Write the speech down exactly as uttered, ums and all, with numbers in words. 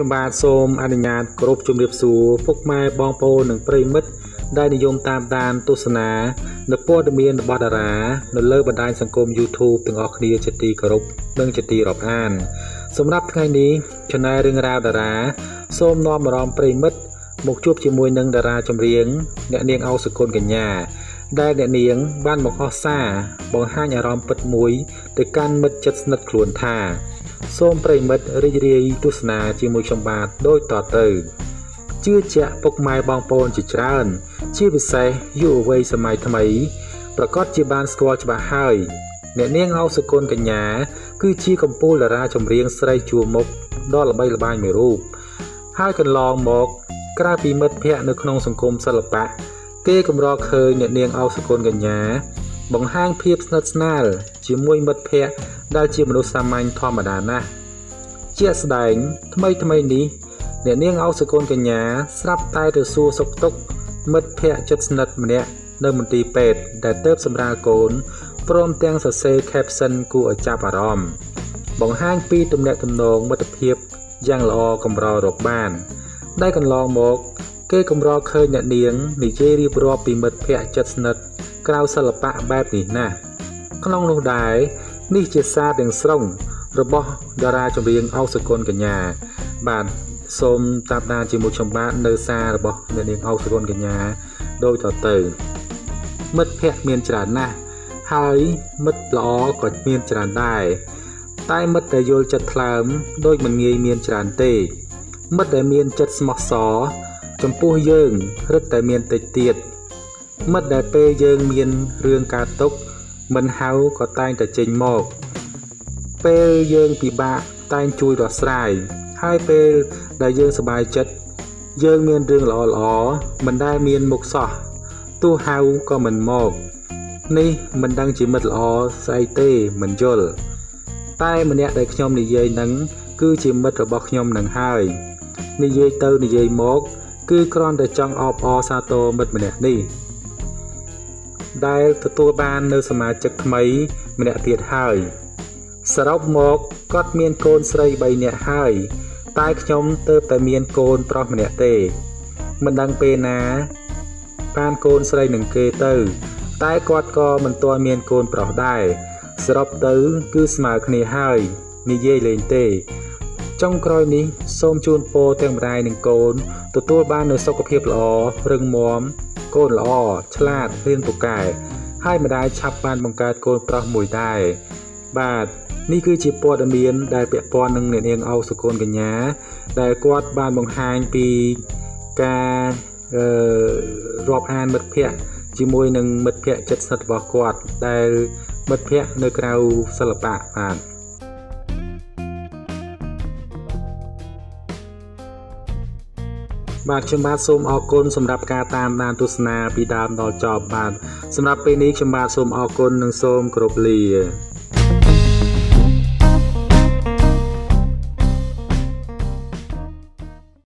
ចំបាទសូមអនុញ្ញាតគោរពជំរាបសួរពុកម៉ែបងប្អូននិងប្រិយមិត្តដែលនិយមតាមដានទស្សនានៅព័ត៌មានរបស់តារានៅលើបណ្ដាញសង្គម YouTube ទាំងអស់គ្នាជាទីគោរពនិងជាទីរាប់អានសម្រាប់ថ្ងៃនេះ Channel រឿងរ៉ាវតារាសូមនាំអារម្មណ៍ប្រិយមិត្តមកជួបជាមួយនឹងតារាចម្រៀងអ្នកនាងអោសុគន្ធកញ្ញាដែលអ្នកនាងបានមកអស់សារបង្ហាញអារម្មណ៍ពិតមួយទៅកាន់មិត្តជិតស្និទ្ធខ្លួនថាសូមប្រិយមិត្តរីករាយទស្សនាជាមួយខ្ញុំបាទដូចតទៅជឿជាក់ពុកម៉ែបងប្អូនជាច្រើនជាពិសេសយុវវ័យសម័យថ្មីប្រកាសជាបានស្គាល់ច្បាស់ហើយអ្នកនាងអោសុគន្ធកញ្ញាគឺជាកំពូលតារាចម្រៀងស្រីជួរមុខដ៏ល្បីល្បាញមួយរូបហើយកន្លងមកក្រៅពីមិត្តភ័ក្តិនៅក្នុងសង្គមសិល្បៈគេកម្រឃើញអ្នកនាងអោសុគន្ធកញ្ញាបង្ហាញភាពស្និទ្ធស្នាលជាមួយមិត្តភ័ក្តិដែលជាមនុស្សសាមញ្ញធម្មតាណាស់ជាក់ស្ដែងថ្មីថ្មីនេះអ្នកនាងអោសុគន្ធកញ្ញាស្រាប់តែទៅសួរសុខទុក្ខមិត្តភ័ក្តិជិតស្និទ្ធម្នាក់នៅមន្ទីរពេទ្យដែលទើបសម្រាលកូនព្រមទាំងសរសេរ caption គួរឲ្យចាប់អារម្មណ៍បង្ហាញពីទំនាក់ទំនងមិត្តភាពយ៉ាងល្អកម្ររកបានដែលកន្លងមកគេកម្រឃើញអ្នកនាងនិយាយរៀបរាប់ពីមិត្តភ័ក្តិជិតស្និទ្ធក្រៅសិល្បៈបែបនេះណាស់ក្នុងនោះដែរនេះជាសារទាំងស្រុងរបស់តារាចម្រៀងអោសុគន្ធកញ្ញាបាទសូមតាមដានជាមួយខ្ញុំបាទនៅសាររបស់អ្នកនាងអោសុគន្ធកញ្ញាដូចតទៅមិត្តភ័ក្តិមានច្រើនណាស់ហើយមិត្តល្អក៏មានច្រើនដែរតែមិត្តដែលយល់ចិត្តថ្លើមដូចមិនងាយមានច្រើនទេមិត្តដែលមានចិត្តស្មោះសរចំពោះយើងរឹតតែមានតិចទៀតមិត្តដែលពេលយើងមានរឿងកើតទុក្ខមិនហៅក៏តែងតែចេញមកពេលយើងពិបាកតែងជួយដោះស្រាយហើយពេលដែលយើងសប្បាយចិត្តយើងមានរឿងល្អល្អមិនដែលមានមុខសោះទោះហៅក៏មិនមកនេះមិនដឹងជាមិត្តល្អស្អីទេមិនយល់តែម្នាក់ដែលខ្ញុំនិយាយនឹងគឺជាមិត្តរបស់ខ្ញុំនឹងហើយនិយាយទៅនិយាយមកគឺគ្រាន់តែចង់អបអរសាទរមិត្តម្នាក់នេះដែលទទួលបាននៅសមាជិកថ្មីម្នាក់ទៀតហើយសរុបមកគាត់មានកូនស្រីបីនាក់ហើយតែខ្ញុំទើបតែមានកូនប្រុសម្នាក់ទេមិនដឹងពេលណាបានកូនស្រីនឹងគេទៅតែគាត់ក៏មិនទាន់មានកូនប្រុសដែរសរុបទៅគឺស្មើគ្នាហើយនិយាយលេងទេចុងក្រោយនេះសូមជូនពរទាំងម្ដាយនិងកូនទទួលបាននូវសុខភាពល្អរឹងមាំកូនល្អឆ្លាតរៀនពូកែហើយម្ដាយឆាប់បានបង្កើតកូនប្រុសមួយដែរបាទនេះគឺជាព័ត៌មានដែលពាក់ព័ន្ធនឹងអ្នកនាងអោសុគន្ធកញ្ញាដែលគាត់បានបង្ហាញពីការអឺរាប់អានមិត្តភ័ក្តិជាមួយនឹងមិត្តភ័ក្តិជិតស្និទ្ធរបស់គាត់ដែលមិត្តភ័ក្តិនៅក្រៅសិល្បៈបាទបាទខ្ញុំបាទសូមអរគុណសម្រាប់ការតាមដានទស្សនាពីដើមដល់ចប់បាទសម្រាប់ពេលនេះខ្ញុំបាទសូមអរគុណនិងសូមគោរពលា